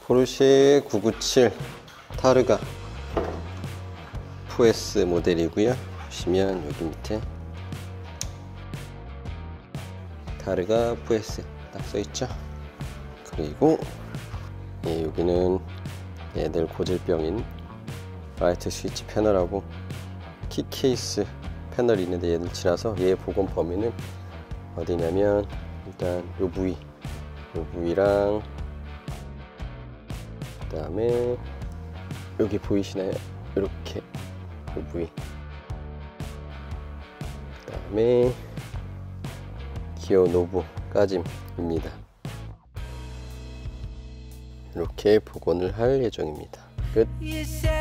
포르쉐 997 타르가 FS 모델이고요. 보시면 여기 밑에 타르가 FS 딱 써있죠. 그리고 여기는 얘들 고질병인 라이트 스위치 패널하고 키 케이스 패널이 있는데 얘들 지나서 얘 복원 범위는 어디냐면 일단 요 부위랑 그 다음에 여기 보이시나요? 이렇게 요 부위, 그 다음에 기어 노브 까짐입니다. 이렇게 복원을 할 예정입니다. 끝.